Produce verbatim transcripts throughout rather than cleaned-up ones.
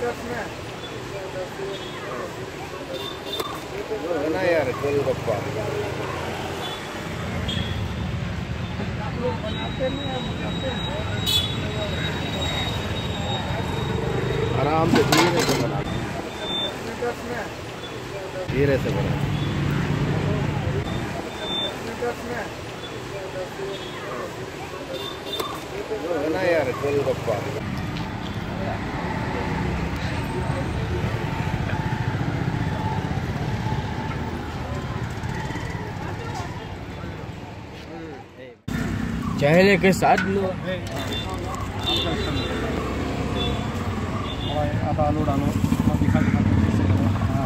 ना यार गोलगप्पा आराम से धीरे से बना धीरे से बना ना यार गोलगप्पा चेहरे के साथ लो आता आलू डालो दिखा दिखा हाँ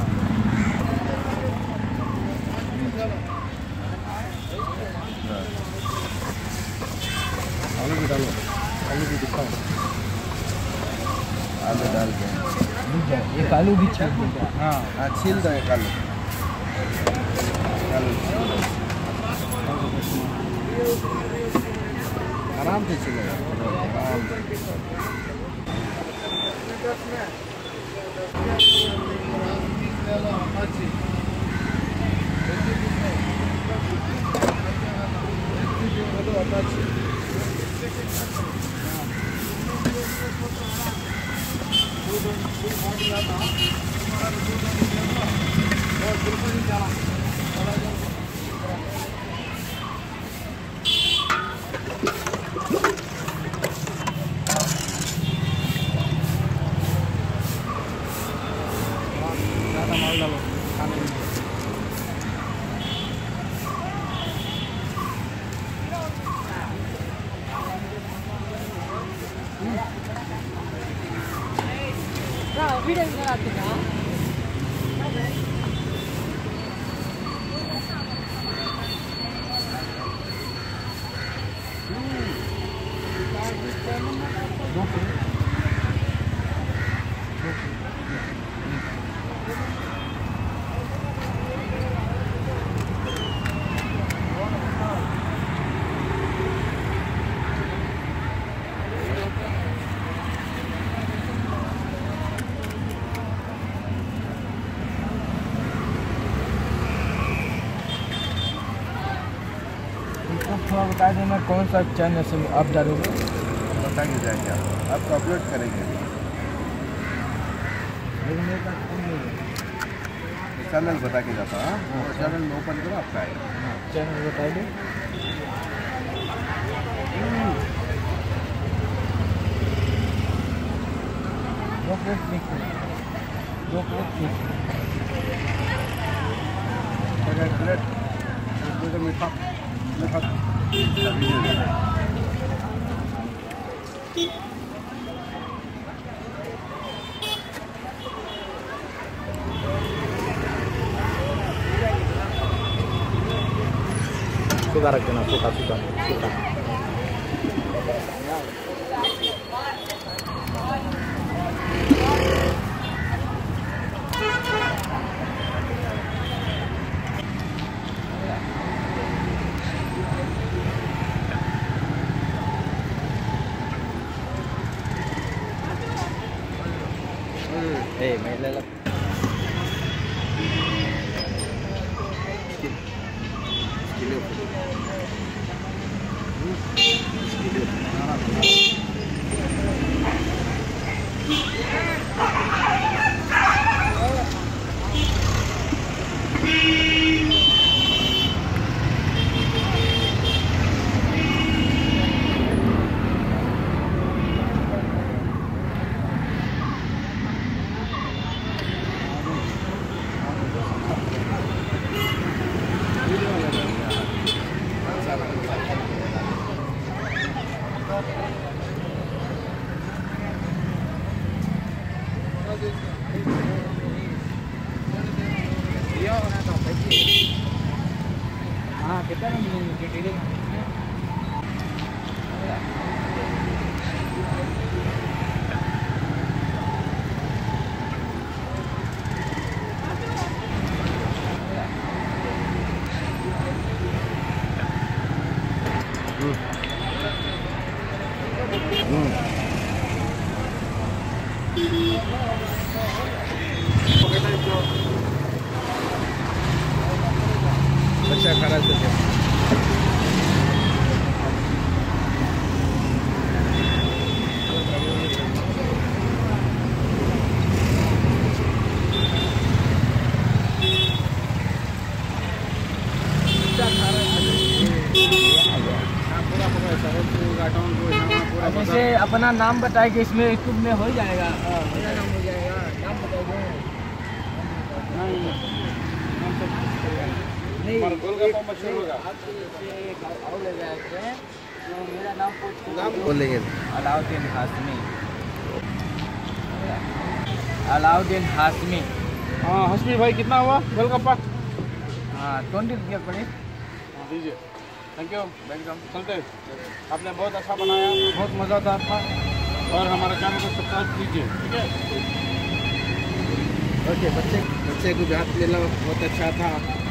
आलू भी डालो आलू भी दिखाओ आलू डाल के एक आलू भी छील दो हाँ हाँ छील दो एक आलू आराम से चलेगा आराम माल डालो खाने में वीडियो बनाते हैं थोड़ा बता देना कौन सा चैनल से आप डालोगे बताएंगे जाएंगे आपको अपलोड करेंगे चैनल बता के जाता है चैनल ओपन करो आपका आएगा चैनल बता दो दो प्लेट मिक्स दो प्लेट मिक्स प्लेट मीठा मीठा सूखा रख देना सूखा सूखा सूखा ए मैं ले ला किलो हाँ कितना हम्म बच्चा खा रहा है अब इसे अपना नाम बताए कि इसमें यूट्यूब में हो जाएगा। मेरा नाम हो जाएगा, नाम बताइए। नहीं, और ले जाते हैं तो मेरा नाम नाम बोलेंगे। अलाउद्दीन हाशमी। अलाउद्दीन हाशमी। हाँ हसमी भाई कितना हुआ गोलगप्पा? हाँ ट्वेंटी रुपया पड़े। दीजिए। Thank you, welcome. चलते हैं। आपने बहुत अच्छा बनाया, बहुत मज़ेदार था और हमारे चैनल को सब्सक्राइब कीजिए, ठीक है? ओके, बच्चे बच्चे को हाथ लेना बहुत अच्छा था।